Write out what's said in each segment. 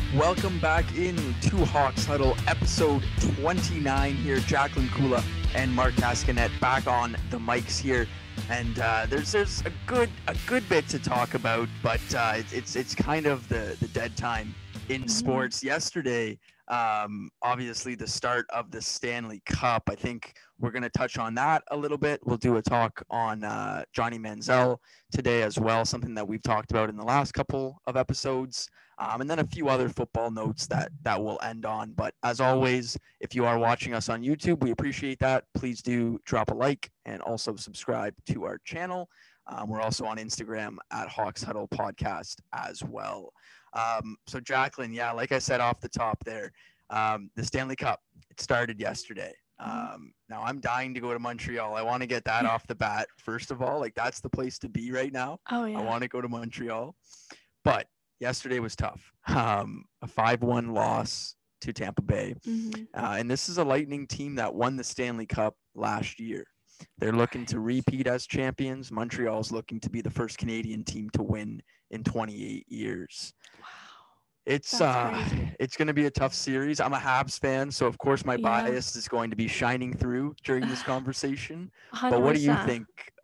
Welcome back into Hawks Huddle, episode 29 here. Jacqueline Kula and Mark Cascanet back on the mics here, and there's a good bit to talk about, but it's kind of the dead time in sports. Yesterday, obviously the start of the Stanley Cup. I think we're going to touch on that a little bit. We'll do a talk on Johnny Manziel today as well, something that we've talked about in the last couple of episodes. And then a few other football notes that we'll end on. But as always, if you are watching us on YouTube, we appreciate that. Please do drop a like and also subscribe to our channel. We're also on Instagram at Hawks Huddle Podcast as well. So Jacqueline, yeah, like I said off the top there, the Stanley Cup, it started yesterday. Now I'm dying to go to Montreal. I want to get that off the bat. First of all, like that's the place to be right now. Oh yeah. I want to go to Montreal, but yesterday was tough. A 5-1 loss to Tampa Bay. And this is a Lightning team that won the Stanley Cup last year. They're looking to repeat as champions. Montreal's looking to be the first Canadian team to win in 28 years. Wow. It's going to be a tough series. I'm a Habs fan, so of course my bias is going to be shining through during this conversation. 100%. But what do you think?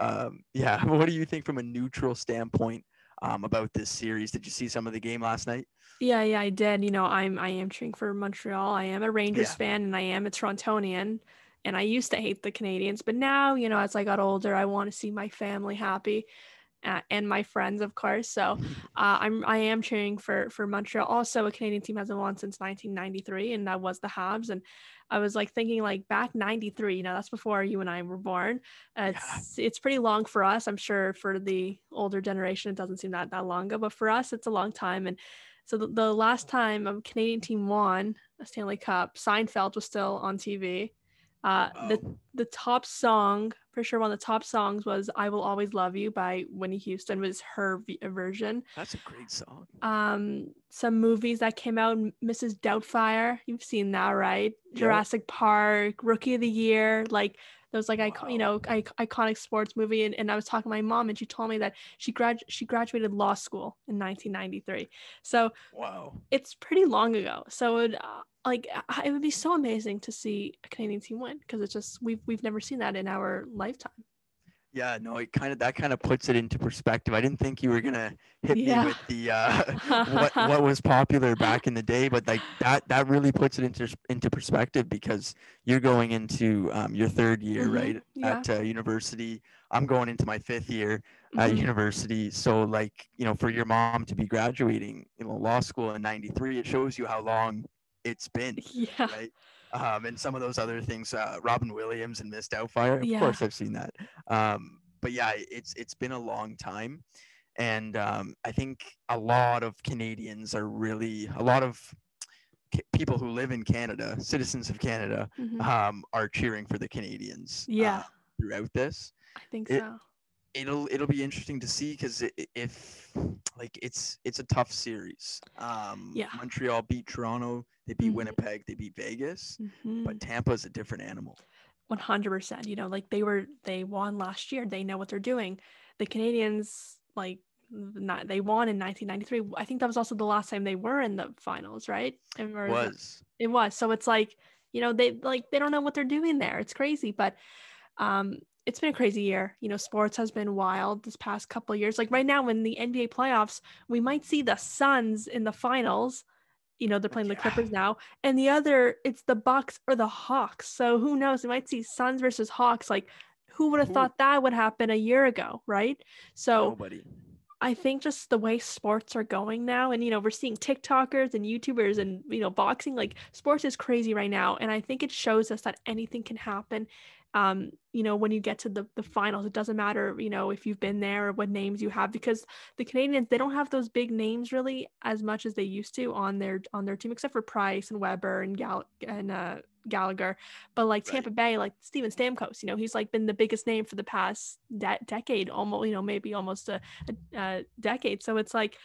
What do you think from a neutral standpoint about this series? Did you see some of the game last night? Yeah, I did. You know, I am cheering for Montreal. I am a Rangers fan, and I am a Torontonian. And I used to hate the Canadians, but now, you know, as I got older, I want to see my family happy, and my friends, of course. So I am cheering for Montreal. Also, a Canadian team hasn't won since 1993, and that was the Habs. And I was like thinking, like back 93, you know, that's before you and I were born. It's pretty long for us. I'm sure for the older generation, it doesn't seem that long ago, but for us, it's a long time. And so the last time a Canadian team won a Stanley Cup, Seinfeld was still on TV. The top song, for sure, one of the top songs was "I Will Always Love You" by Whitney Houston. Was her version. That's a great song. Some movies that came out: Mrs. Doubtfire. You've seen that, right? Yep. Jurassic Park, Rookie of the Year, like those iconic sports movie. And I was talking to my mom, and she told me that she graduated law school in 1993. So it's pretty long ago. So it would be so amazing to see a Canadian team win, because it's just we've never seen that in our lifetime. Yeah, no, that kind of puts it into perspective. I didn't think you were gonna hit me with the what was popular back in the day, but like that really puts it into perspective, because you're going into your third year, right, at university. I'm going into my fifth year at university. So like, you know, for your mom to be graduating, you know, law school in '93, it shows you how long it's been, right? And some of those other things, Robin Williams and Miss Doubtfire, of course I've seen that. But yeah, it's been a long time, and I think a lot of Canadians are really, a lot of people who live in Canada, citizens of Canada, are cheering for the Canadians throughout this. I think so. It'll be interesting to see, because it's a tough series. Montreal beat Toronto, they beat Winnipeg, they beat Vegas, but Tampa is a different animal. 100%. You know, like they won last year. They know what they're doing. The Canadians, they won in 1993. I think that was also the last time they were in the finals, right? It was. So it's like, you know, they don't know what they're doing there. It's crazy, but it's been a crazy year. You know, sports has been wild this past couple of years. Like right now in the NBA playoffs, we might see the Suns in the finals. You know, they're playing the Clippers now. And the other, it's the Bucks or the Hawks. So who knows? We might see Suns versus Hawks. Like, who would have thought that would happen a year ago, right? So nobody. I think just the way sports are going now, and, you know, we're seeing TikTokers and YouTubers and, you know, boxing, like sports is crazy right now. And I think it shows us that anything can happen. You know, when you get to the finals, it doesn't matter, you know, if you've been there or what names you have, because the Canadians, they don't have those big names really as much as they used to on their team, except for Price and Weber and Gallagher. But like Tampa Bay, like Steven Stamkos, you know, he's like been the biggest name for the past decade, almost, you know, maybe almost a decade. So it's like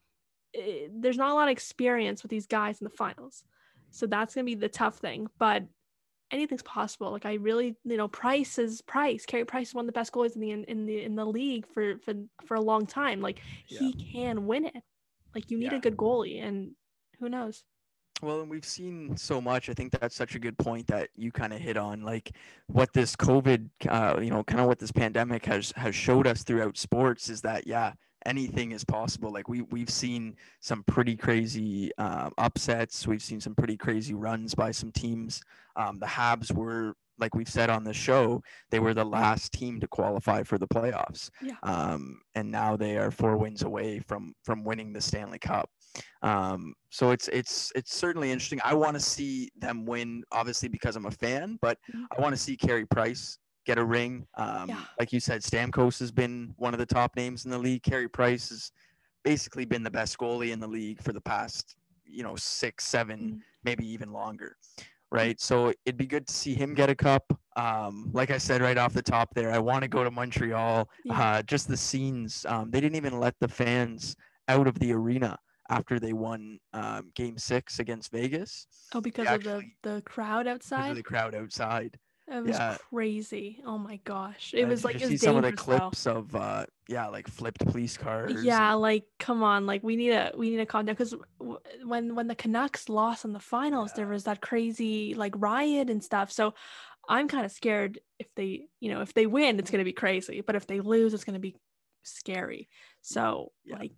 there's not a lot of experience with these guys in the finals. So that's going to be the tough thing. But anything's possible. Like I really, you know, Carey Price is one of the best goalies in the league for a long time. Like he can win it. Like you need a good goalie, and who knows? Well, and we've seen so much. I think that's such a good point that you kind of hit on, like what this COVID, kind of what this pandemic has showed us throughout sports is that yeah, anything is possible. Like we've seen some pretty crazy upsets. We've seen some pretty crazy runs by some teams. The Habs were, like we've said on the show, they were the last team to qualify for the playoffs, Yeah. and now they are 4 wins away from winning the Stanley Cup. So it's certainly interesting. I want to see them win, obviously because I'm a fan, but Mhm. I want to see Carey Price get a ring. Yeah. Like you said, Stamkos has been one of the top names in the league. Carey Price has basically been the best goalie in the league for the past, 6, 7, Mhm. maybe even longer. Right. So it'd be good to see him get a cup. Like I said right off the top there, I want to go to Montreal. Yeah. Just the scenes. They didn't even let the fans out of the arena after they won Game 6 against Vegas. Oh, They because of the actually, the crowd because of outside? the crowd outside. It was Yeah. crazy. Oh my gosh. It was Did you like it was see some of the dangerous though. clips of like flipped police cars Yeah, and like come on, like we need to calm down because when the Canucks lost in the finals, there yeah, was that crazy like riot and stuff. So I'm kind of scared if they win, it's gonna be crazy, but if they lose, it's gonna be scary. So yeah, like,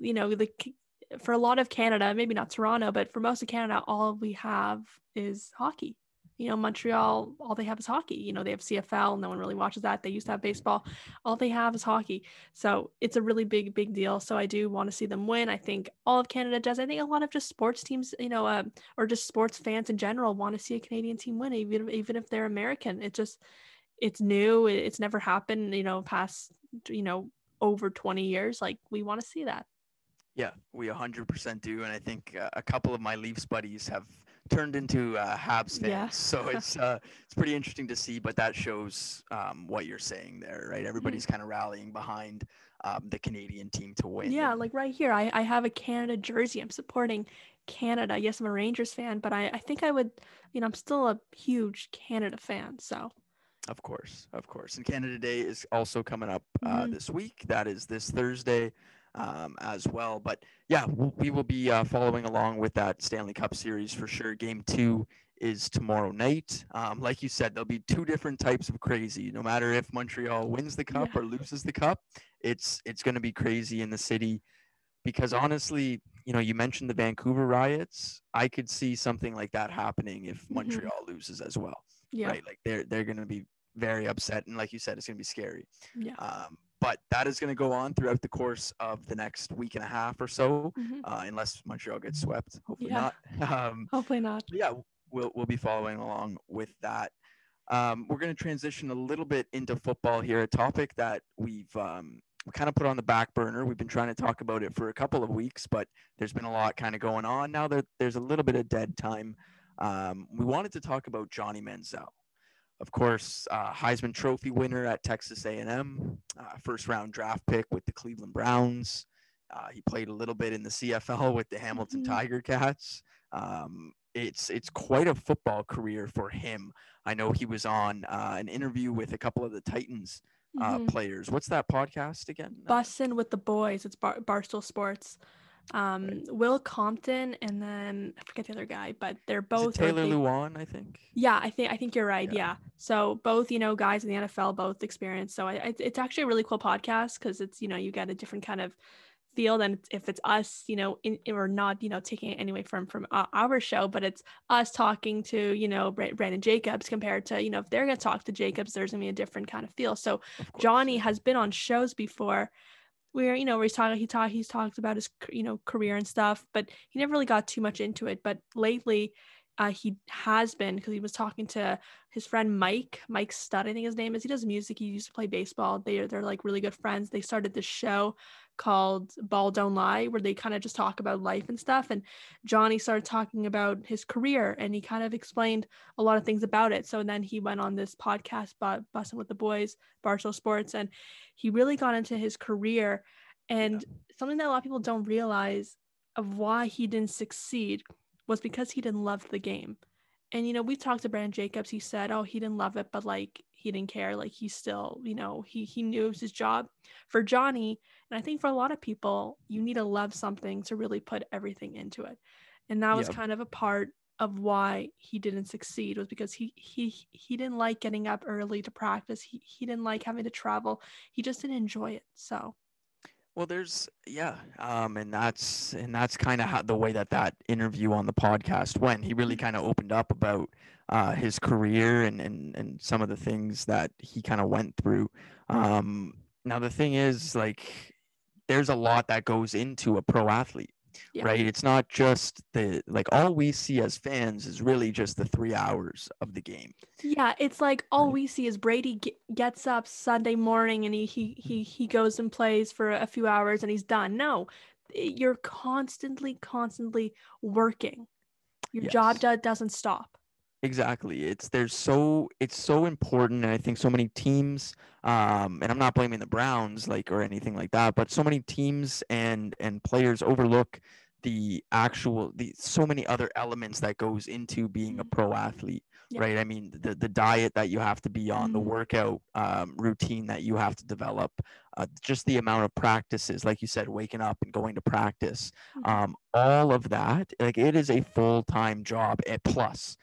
for a lot of Canada, maybe not Toronto, but for most of Canada, all we have is hockey. Montreal, all they have is hockey. They have CFL. No one really watches that. They used to have baseball. All they have is hockey. So it's a really big, big deal. So I do want to see them win. I think all of Canada does. I think a lot of just sports teams, or just sports fans in general, want to see a Canadian team win, even if they're American. It's new. It's never happened, past, over 20 years. Like we want to see that. yeah. We 100% do, and I think a couple of my Leafs buddies have turned into Habs Yeah. fans. So it's pretty interesting to see. But that shows what you're saying there, right? Mhm. Everybody's kind of rallying behind the Canadian team to win. Yeah, And like right here, I have a Canada jersey. I'm supporting Canada. Yes, I'm a Rangers fan, but I think I would, I'm still a huge Canada fan. So, of course, and Canada Day is also coming up mhm. this week. That is this Thursday as well. But yeah, we will be following along with that Stanley Cup series for sure. Game 2 is tomorrow night. Like you said, there'll be two different types of crazy. No matter if Montreal wins the cup Yeah. or loses the cup, it's going to be crazy in the city. Because honestly, you mentioned the Vancouver riots. I could see something like that happening if Mhm. Montreal loses as well, Yeah. right? Like they're going to be very upset, and like you said, it's going to be scary. Yeah. But that is going to go on throughout the course of the next week and a half or so, Mhm. unless Montreal gets swept. Hopefully Yeah. not. Hopefully not. But yeah, we'll be following along with that. We're going to transition a little bit into football here, a topic that we've we kind of put on the back burner. We've been trying to talk about it for a couple of weeks, but there's been a lot kind of going on. Now that there's a little bit of dead time, we wanted to talk about Johnny Manziel. Of course, Heisman Trophy winner at Texas A&M, first round draft pick with the Cleveland Browns. He played a little bit in the CFL with the Hamilton Mhm. Tiger Cats. It's quite a football career for him. I know he was on an interview with a couple of the Titans Mhm. players. What's that podcast again? Bussin' with the boys. It's Barstool Sports. Right. Will Compton and then I forget the other guy, but they're Is it both like Taylor they. Lewan, I think? Yeah, I think you're right. Yeah, Yeah. So both, guys in the NFL, both experienced. So it's actually a really cool podcast because it's, you get a different kind of feel than if it's us, or not, taking it anyway from our show, but it's us talking to, Brandon Jacobs compared to, if they're going to talk to Jacobs, there's going to be a different kind of feel. So of course. Johnny Yeah. has been on shows before where where he's talked about his career and stuff, but he never really got too much into it. But lately, he has been because he was talking to his friend Mike Stud, I think his name is. He does music. He used to play baseball. They're like really good friends. They started this show called Ball Don't Lie, where they kind of just talk about life and stuff. And Johnny started talking about his career, and he kind of explained a lot of things about it. So then he went on this podcast, Bussin' with the Boys, Barstool Sports, and he really got into his career. Yeah. And something that a lot of people don't realize of why he didn't succeed was because he didn't love the game. And we talked to Brandon Jacobs. He said, "Oh, he didn't love it, but like he didn't care. Like he still, he knew it was his job." For Johnny, and I think for a lot of people, you need to love something to really put everything into it. And that was Yeah. kind of a part of why he didn't succeed, was because he didn't like getting up early to practice. He didn't like having to travel. He just didn't enjoy it. So Well, and that's kind of how the way that interview on the podcast went. He really kind of opened up about his career and some of the things that he kind of went through. Now the thing is, like, there's a lot that goes into a pro athlete, yeah. right? It's not just all we see as fans is really just the 3 hours of the game. Yeah, it's like all Right. we see is Brady gets up Sunday morning and he goes and plays for a few hours and he's done. No, you're constantly working. Your job Yes. doesn't stop. Exactly. It's so important, and I think so many teams, and I'm not blaming the Browns or anything like that, but so many teams and players overlook the so many other elements that goes into being a Mhm. pro athlete, Yeah. right? I mean, the diet that you have to be on, the Mhm. workout routine that you have to develop, just the amount of practices, like you said, waking up and going to practice, Mhm. all of that, like, it is a full-time job at plus.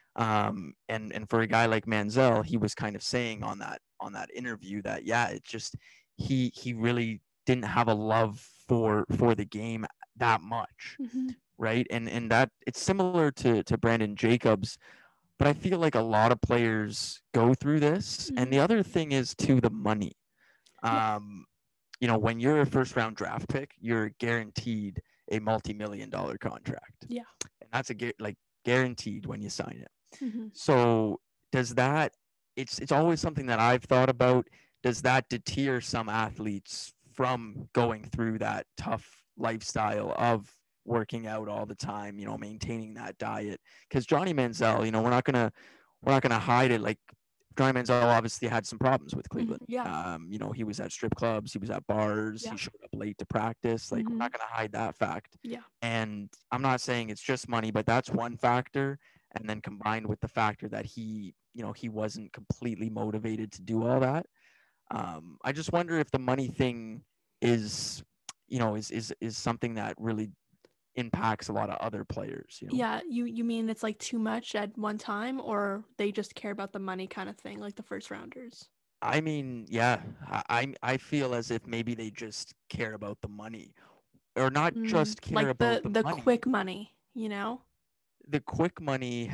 And for a guy like Manziel, he was kind of saying on that interview that, yeah, it's just he really didn't have a love for the game that much, Mhm. right? And that it's similar to Brandon Jacobs, but I feel like a lot of players go through this. And Mhm. the other thing is too, the money. Yeah. When you're a first round draft pick, you're guaranteed a multi-million-dollar contract, Yeah. and that's guaranteed when you sign it. Mhm. So does that it's always something that I've thought about. Does that deter some athletes from going through that tough lifestyle of working out all the time, maintaining that diet? Because Johnny Manziel, we're not gonna hide it. Like, Johnny Manziel obviously had some problems with Mhm. Cleveland. Yeah. He was at strip clubs, he was at bars, Yeah. he showed up late to practice. Like, we're Mhm. not gonna hide that fact. Yeah. And I'm not saying it's just money, but that's one factor. And then combined with the factor that he wasn't completely motivated to do all that. I just wonder if the money thing is, is something that really impacts a lot of other players. Yeah, you mean it's like too much at one time, or they just care about the money kind of thing, like the first rounders? I mean, yeah, I feel as if maybe they just care about the money, or not just care Like about the the money, quick money, you know? the quick money,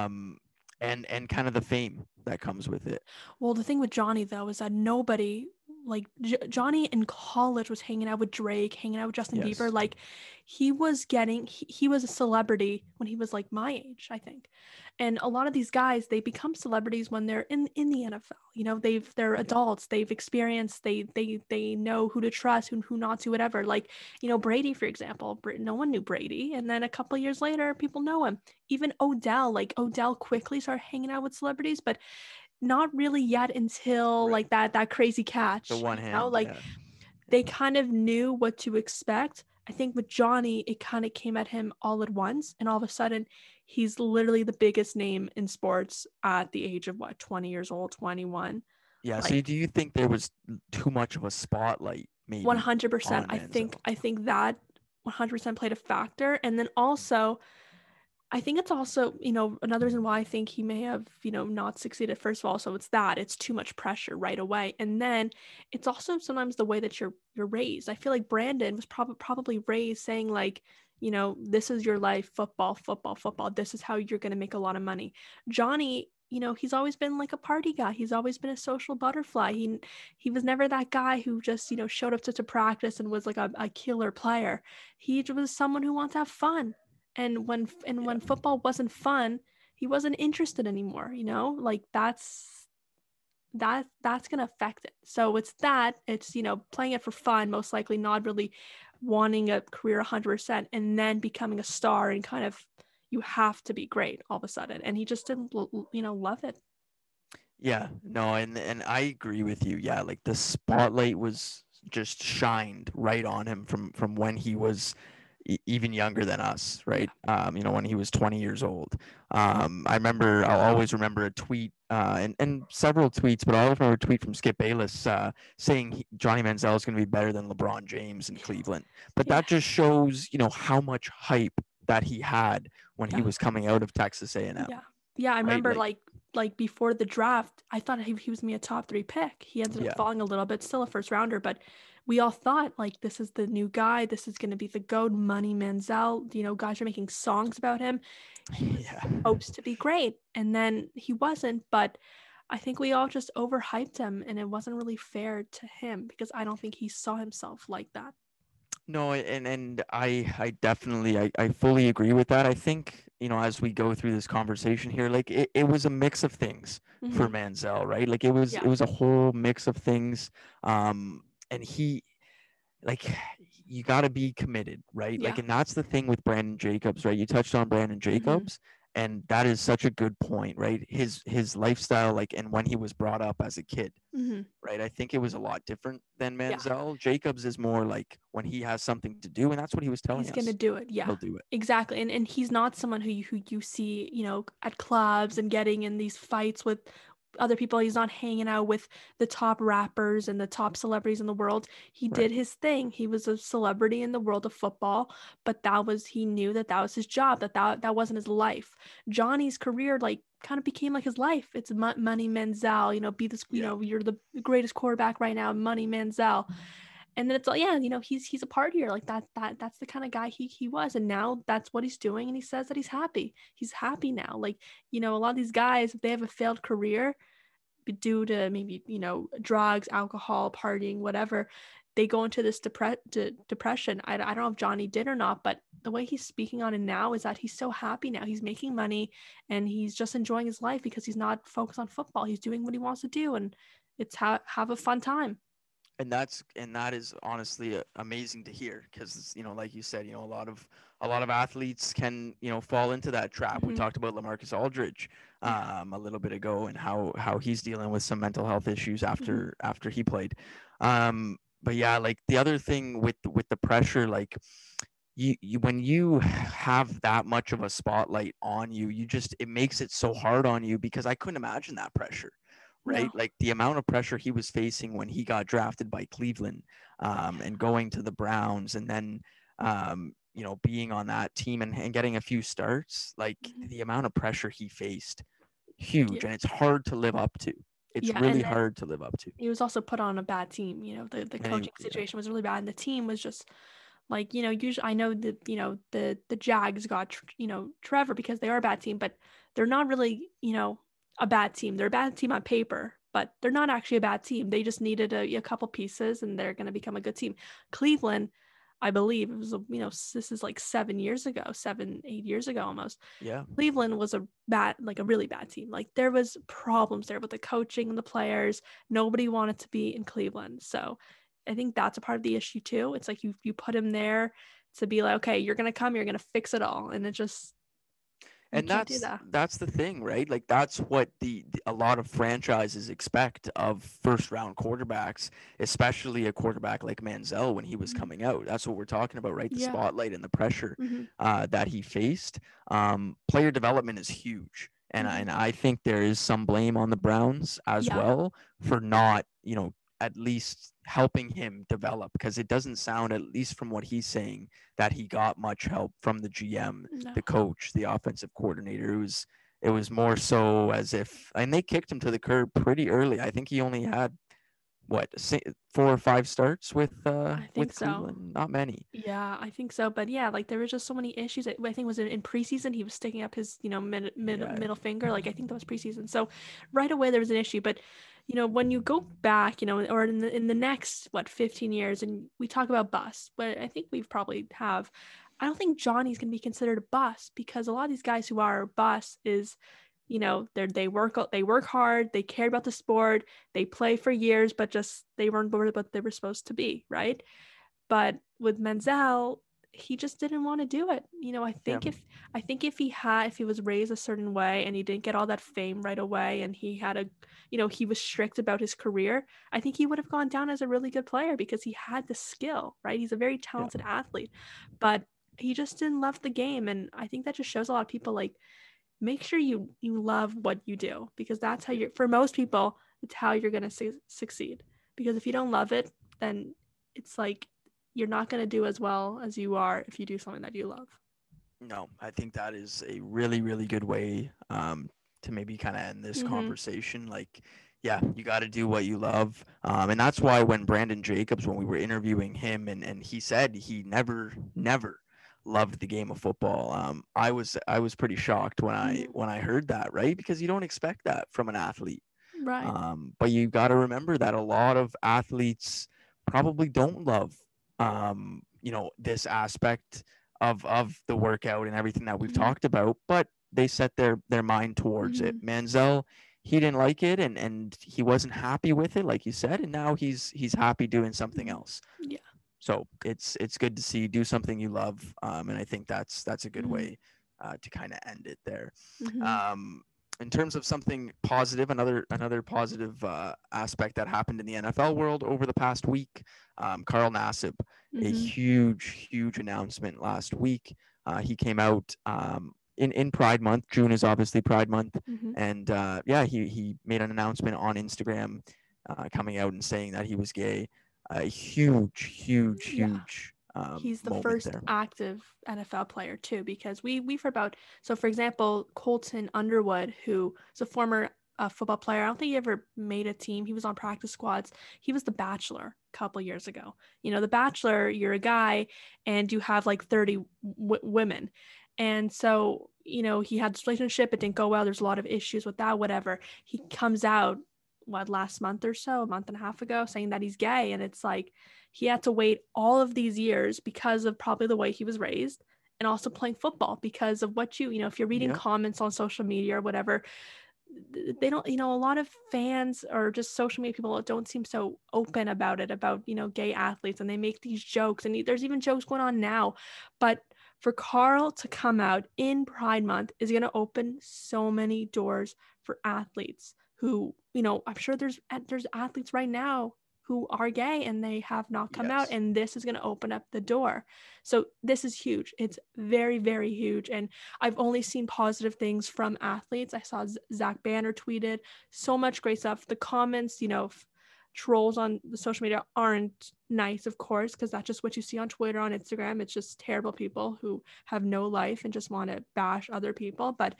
and kind of the fame that comes with it. Well, the thing with Johnny though is that nobody like Johnny in college was hanging out with Drake, hanging out with Justin Bieber. Yes. Like he was a celebrity when he was like my age, I think. And a lot of these guys, they become celebrities when they're in the NFL. You know, they're Yeah. adults, they've experienced, they know who to trust, who not to, whatever. Like, you know, Brady, for example, no one knew Brady, and then a couple of years later, people know him. Even Odell, like Odell quickly started hanging out with celebrities, but not really yet until Right. like that crazy The catch, one you know, hand. like Yeah. they kind of knew what to expect. I think with Johnny, it kind of came at him all at once, and all of a sudden, he's literally the biggest name in sports at the age of what, 20 years old, 21. Yeah. Like So do you think there was too much of a spotlight maybe 100%. on I think that 100% played a factor. And then also, I think it's also, you know, another reason why I think he may have, you know, not succeeded. First of all, so it's too much pressure right away, and then it's also sometimes the way that you're raised. I feel like Brandon was probably raised saying like, you know, this is your life, football, football, football. This is how you're gonna make a lot of money. Johnny, you know, he's always been like a party guy. He's always been a social butterfly. He was never that guy who just, you know, showed up to practice and was like a killer player. He was someone who wants to have fun, and when Yeah. football wasn't fun, he wasn't interested anymore, you know? Like that's going to affect it. So it's, you know, playing it for fun, most likely not really wanting a career 100%, and then becoming a star and kind of you have to be great all of a sudden. And he just didn't you know, love it. Yeah, no, and I agree with you. Yeah, like, the spotlight was just shined right on him from when he was even younger than us, Yeah. right? When he was 20 years old. I'll always remember a tweet, and several tweets, but I'll always remember a tweet from Skip Bayless, saying Johnny Manziel is going to be better than LeBron James in Cleveland. But Yeah. that just shows, how much hype that he had when he Yeah. was coming out of Texas A&M. Yeah. Yeah, I right? remember like before the draft, I thought he was gonna be a top 3 pick. He ended Yeah. up falling a little bit, still a first rounder, but we all thought like this is the new guy. This is gonna be the GOAT, Money Manziel. You know, guys are making songs about him. He was Yeah. supposed to be great, and then he wasn't. But I think we all just overhyped him, and it wasn't really fair to him because I don't think he saw himself like that. No, and I definitely I fully agree with that. I think, as we go through this conversation here, like it was a mix of things for Mm-hmm. Manziel, right? Like it was a whole mix of things. And he, like, you got to be committed, right? Like, Yeah. and that's the thing with Brandon Jacobs, right? You touched on Brandon Mm-hmm. Jacobs, and that is such a good point, right? His lifestyle, like, and when he was brought up as a kid, Mm-hmm. right? I think it was a lot different than Yeah. Manziel. Jacobs is more like when he has something to do, and that's what he was telling He's gonna us. do it. Yeah, He'll do it. exactly. And he's not someone who you see, at clubs and getting in these fights with other people. He's not hanging out with the top rappers and the top celebrities in the world. He Right. did his thing. He was a celebrity in the world of football, but he knew that was his job, that wasn't his life. Johnny's career like kind of became like his life. It's Money Manziel, be this, Yeah. you're the greatest quarterback right now, Money Manziel. And then it's like, yeah, he's a partier, like that's the kind of guy he was, and now that's what he's doing, and he says that he's happy now. Like, a lot of these guys, if they have a failed career due to maybe drugs, alcohol, partying, whatever, they go into this depression. I don't know if Johnny did or not, but the way he's speaking on it now is that he's so happy now. He's making money and he's just enjoying his life because he's not focused on football. He's doing what he wants to do, and it's have a fun time. And that is honestly amazing to hear, because like you said, a lot of athletes can fall into that trap. We Mm-hmm. talked about LaMarcus Aldridge Yeah. a little bit ago, and how he's dealing with some mental health issues Mm-hmm. after he played. But yeah, like the other thing with the pressure, like you when you have that much of a spotlight on you, it makes it so hard on you, because I couldn't imagine that pressure, right? No. Like the amount of pressure he was facing when he got drafted by Cleveland, and going to the Browns, and then being on that team, and getting a few starts, like Mhm. the amount of pressure he faced, huge, Yeah. and it's hard to live up to. It's Yeah, really and then hard to live up to. he was also put on a bad team. The And coaching situation was really bad, and the team was just like, usually I know that, the Jags got, Trevor because they are a bad team, but they're not really, a bad team. They're a bad team on paper, but they're not actually a bad team. They just needed a couple pieces and they're going to become a good team. Cleveland, I believe it was, this is like 7 years ago, 8 years ago almost. yeah. Cleveland was a really bad team. Like there was problems there with the coaching and the players. Nobody wanted to be in Cleveland. So I think that's a part of the issue too. It's like you put him there to be like, okay, you're gonna come, you're gonna fix it all, and it just you And can't do that. that's the thing, right? Like that's what a lot of franchises expect of first round quarterbacks, especially a quarterback like Manziel when he was Mhm. coming out. That's what we're talking about, right? The Yeah. spotlight and the pressure Hmm. that he faced. Player development is huge, and Hmm. I think there is some blame on the Browns as Yeah. well for not, at least helping him develop, because it doesn't sound, at least from what he's saying, that he got much help from the GM, No. the coach, the offensive coordinator. It was more so as if, and they kicked him to the curb pretty early. I think he only had what, 4 or 5 starts I think with so. Cleveland. Not many. Yeah, I think so. But yeah, like there was just so many issues. I think it was in preseason. He was sticking up his, Yeah, middle finger. Like I think that was preseason. So right away there was an issue. But when you go back, or in the next 15 years, and we talk about bust, but I think we've probably have. I don't think Johnny's gonna be considered a bust because a lot of these guys who are bust is, they work hard, they care about the sport, they play for years, but just they weren't what they were supposed to be, right? But with Menzel, he just didn't want to do it. I yeah. think if he was raised a certain way and he didn't get all that fame right away and he had he was strict about his career, I think he would have gone down as a really good player because he had the skill, right? He's a very Yeah. talented athlete, but he just didn't love the game. And I think that just shows a lot of people like make sure you love what you do because that's how you're, for most people, it's how you're going to succeed. Because if you don't love it, then it's like you're not going to do as well as you are if you do something that you love. No, I think that is a really, really good way to maybe kind of end this Mm-hmm. conversation. Like, yeah, you got to do what you love. And that's why when Brandon Jacobs, when we were interviewing him, and he said he never loved the game of football. I was pretty shocked when I Mm-hmm. when I heard that, right? Because you don't expect that from an athlete. Right. But you got to remember that a lot of athletes probably don't love, this aspect of the workout and everything that we've Mm-hmm. talked about, but they set their mind towards it. Mm-hmm. Manziel, he didn't like it, and he wasn't happy with it, like you said, and now he's happy doing something Mm-hmm. else. Yeah. So it's good to see do something you love, and I think that's a good Mm-hmm. way to kind of end it there. Mm-hmm. Um, in terms of something positive, another positive aspect that happened in the NFL world over the past week, Carl Nassib, a Mm-hmm. huge announcement last week. He came out in Pride Month. June is obviously Pride Month, Mm-hmm. and yeah, he made an announcement on Instagram, coming out and saying that he was gay. A Yeah. huge He's the moment first there. active NFL player too, because we've heard about, so for example, Colton Underwood, who is a former football player. I don't think he ever made a team. He was on practice squads. He was the Bachelor a couple years ago. The Bachelor, you're a guy and you have like 30 women. And so, he had this relationship. It didn't go well. There's a lot of issues with that, whatever. He comes out, what, last month or so, a month and a half ago, saying that he's gay. And it's like, he had to wait all of these years because of probably the way he was raised, and also playing football because of what if you're reading Yeah, comments on social media or whatever, they don't, a lot of fans or just social media people don't seem so open about it, about, gay athletes, and they make these jokes, and there's even jokes going on now. But for Carl to come out in Pride Month is going to open so many doors for athletes who, I'm sure there's athletes right now who are gay and they have not come out, yes. and this is going to open up the door. So this is huge. It's very, very huge. And I've only seen positive things from athletes. I saw Zach Banner tweeted so much great stuff. The comments, trolls on the social media aren't nice, of course, because that's just what you see on Twitter, on Instagram. It's just terrible people who have no life and just want to bash other people. But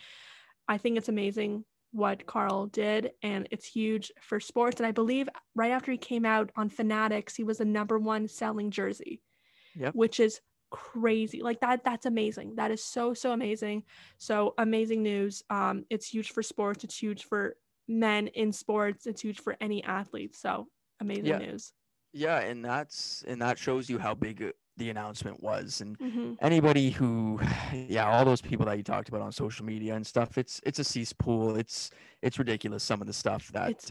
I think it's amazing what Carl did, and it's huge for sports. And I believe right after he came out on Fanatics, he was the number one selling jersey, Yep. which is crazy. Like that's amazing. That is so, so amazing. So amazing news. It's huge for sports. It's huge for men in sports. It's huge for any athlete. So amazing Yeah. news. Yeah, and that shows you how big the announcement was. And Mm-hmm. anybody who, yeah, all those people that you talked about on social media and stuff, it's a cesspool. It's ridiculous, some of the stuff that It's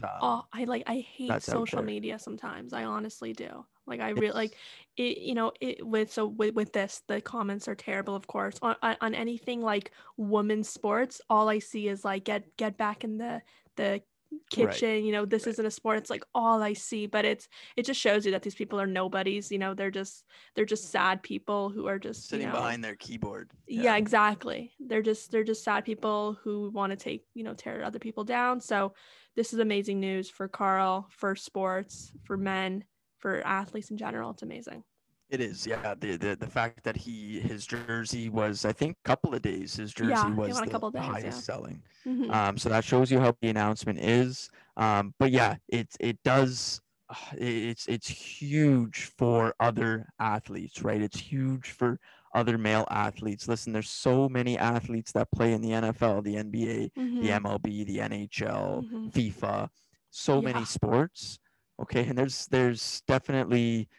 I hate that's out social there. media sometimes. I honestly do. Like I really like It's it, it with this, the comments are terrible, of course. On anything like women's sports, all I see is like get back in the right, kitchen, this right. isn't a sport. It's like all I see, but it just shows you that these people are nobodies, they're just sad people who are just, Sitting behind their keyboard. yeah, Yeah. exactly. They're just sad people who want to tear other people down. So this is amazing news for Carl, for sports, for men, for athletes in general. It's amazing. It is, yeah. The fact that his jersey was, I think, a couple of days, his jersey Yeah, he was won a the couple of days. Yeah. highest selling. Hmm. So that shows you how the announcement is. But yeah, it does. It's huge for other athletes, right? It's huge for other male athletes. Listen, there's so many athletes that play in the NFL, the NBA, the Hmm. MLB, the NHL, Hmm. FIFA, so many Yeah. sports. Okay, and there's definitely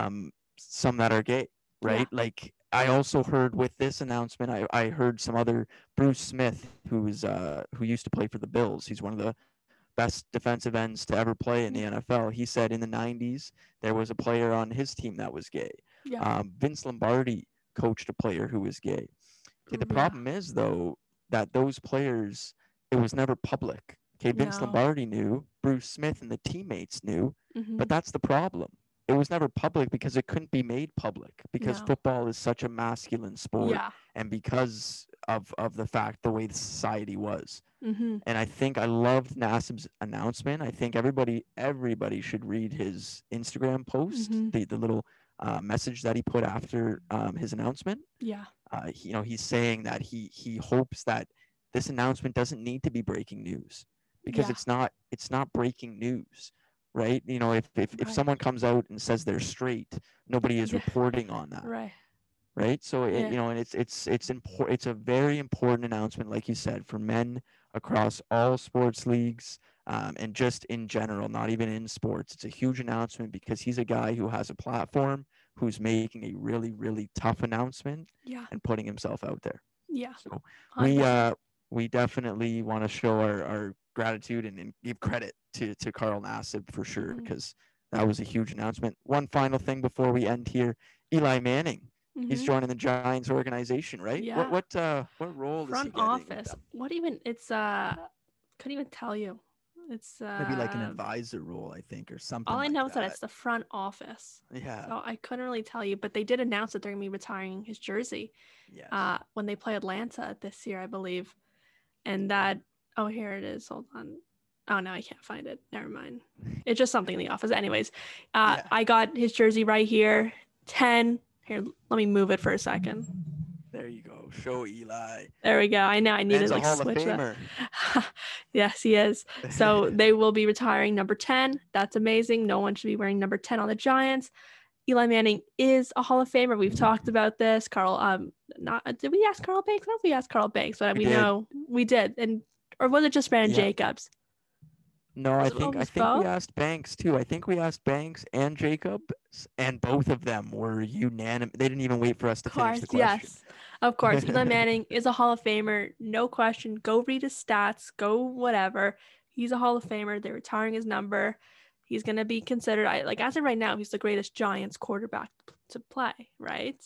some that are gay, Yeah. right? Like I also heard with this announcement, I heard some other Bruce Smith, who used to play for the Bills. He's one of the best defensive ends to ever play in the NFL. He said in the 90s there was a player on his team that was gay. Yeah. Vince Lombardi coached a player who was gay. Okay, the Yeah. problem is though that those players, it was never public. Okay, Vince No. Lombardi knew, Bruce Smith and the teammates knew, Hmm. but that's the problem. It was never public because it couldn't be made public because No. football is such a masculine sport Yeah. and because of the fact the way the society was. Hmm. And I think I loved Nassim's announcement. I think everybody should read his Instagram post, Hmm. the little message that he put after his announcement. Yeah. He's saying that he hopes that this announcement doesn't need to be breaking news, because Yeah. it's not breaking news, right? If Right. someone comes out and says they're straight, nobody is Yeah. reporting on that, Right. right? So Yeah. and it's important. It's a very important announcement, like you said, for men across all sports leagues, and just in general, not even in sports. It's a huge announcement because he's a guy who has a platform, who's making a really, really tough announcement Yeah. and putting himself out there. Yeah. So we 100%. we definitely want to show our gratitude and give credit to Carl Nassib for sure, Mhm. because that was a huge announcement. One final thing before we end here: Eli Manning. He's Mhm. joining the Giants organization, right? Yeah. What role is he Front getting with office. them? What even? It's couldn't even tell you. It's Maybe like an advisor role, I think, or something all I like know is that that. it's the front office. Yeah. So I couldn't really tell you, but they did announce that they're gonna be retiring his jersey Yes. when they play Atlanta this year, I believe. And that here it is. Hold on. Oh no, I can't find it. Never mind. It's just something in the office. Anyways, Yeah. I got his jersey right here. 10. Here, let me move it for a second. There you go. Show Eli. There we go. I know I need Man's to a like Hall of switch that. Famer. Yes, he is. So they will be retiring number 10. That's amazing. No one should be wearing number 10 on the Giants. Eli Manning is a Hall of Famer. We've talked about this. Carl, did we ask Carl Banks? I don't know if we asked Carl Banks, but we did. know we did. Or was it just Brandon Yeah. Jacobs? No, I Was it think always we both? asked Banks too. I think we asked Banks and Jacobs, and both of them were unanimous. They didn't even wait for us to Of finish course, the question. yes. Of course. Eli Manning is a Hall of Famer. No question. Go read his stats. Go whatever. He's a Hall of Famer. They're retiring his number. He's going to be considered, as of right now, he's the greatest Giants quarterback to play, right?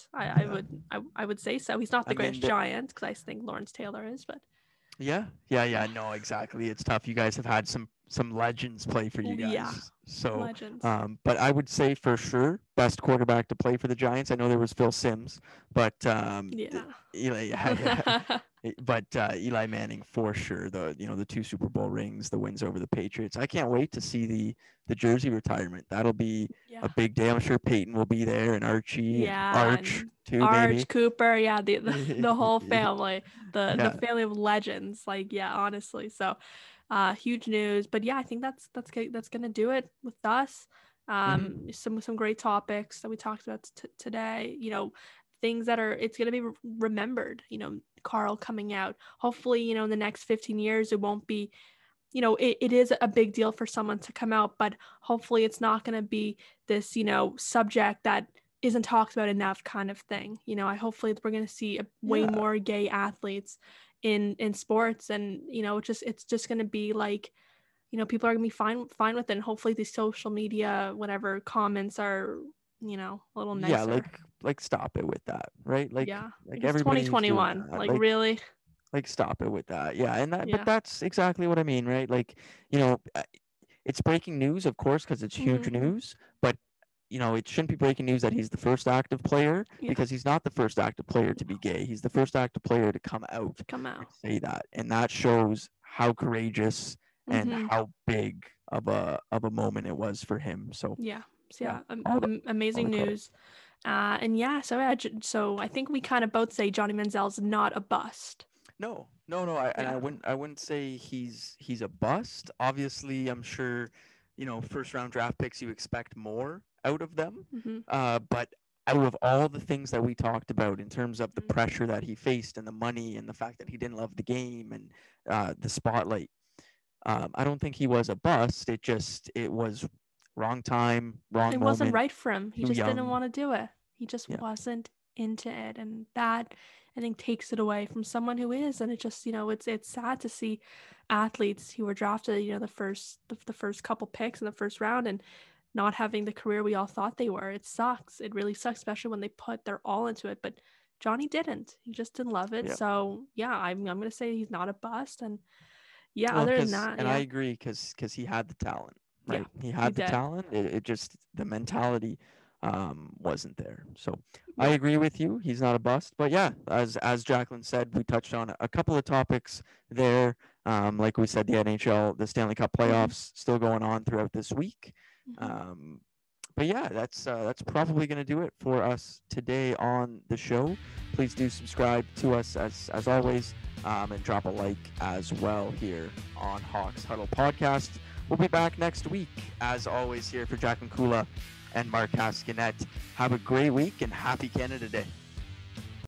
I would say so. He's not the I mean, greatest Giant because I think Lawrence Taylor is, but Yeah. No, exactly. It's tough. You guys have had some legends play for you guys. Yeah. So, legends. but I would say for sure best quarterback to play for the Giants. I know there was Phil Simms, but Yeah. but Eli Manning for sure. The 2 Super Bowl rings, the wins over the Patriots. I can't wait to see the jersey retirement. That'll be Yeah. a big day. I'm sure Peyton will be there, and Archie, and Arch and too, Arch, maybe. Cooper, the whole family, Yeah. the family of legends. Honestly. So, huge news. But yeah, I think that's gonna do it with us. Some great topics that we talked about today. Things that it's gonna be remembered. Carl coming out. Hopefully, in the next 15 years, it won't be. It is a big deal for someone to come out, but hopefully it's not going to be this, subject that isn't talked about enough kind of thing. Hopefully we're going to see way more gay athletes in sports, and it's just going to be like, people are going to be fine with it. And hopefully these social media, whatever comments are, a little nicer. Yeah, like stop it with that, right? Like it's 2021. Like really? Like stop it with that. Yeah, and Yeah. but that's exactly what I mean, right? Like, it's breaking news, of course, because it's huge news, but it shouldn't be breaking news that he's the first active player, because he's not the first active player to be gay. He's the first active player to come out and say that, and that shows how courageous and how big of a moment it was for him. So amazing news. So I think we kind of both say Johnny Manziel's not a bust. No. I wouldn't say he's a bust. Obviously, I'm sure, first round draft picks, you expect more out of them. But out of all the things that we talked about in terms of the pressure that he faced and the money and the fact that he didn't love the game and the spotlight, I don't think he was a bust. It was wrong time, wrong moment. It wasn't right for him. He just young. Didn't want to do it. He just wasn't into it, and that, I think, takes it away from someone who is. And it just, it's sad to see athletes who were drafted, the first couple picks in the first round, and not having the career we all thought they were. It sucks. It really sucks, especially when they put their all into it. But Johnny didn't. He just didn't love it. So I'm gonna say he's not a bust. And other than that, and I agree, because he had the talent, right? He had the talent. It just, the mentality wasn't there. So I agree with you. He's not a bust. But as Jacqueline said, we touched on a couple of topics there. Like we said, the NHL, the Stanley Cup playoffs still going on throughout this week. But yeah, that's probably going to do it for us today on the show. Please do subscribe to us as always, and drop a like as well here on Hawks Huddle Podcast. We'll be back next week, as always, here for Jacqueline Kula and Mark Castanet. Have a great week and happy Canada Day.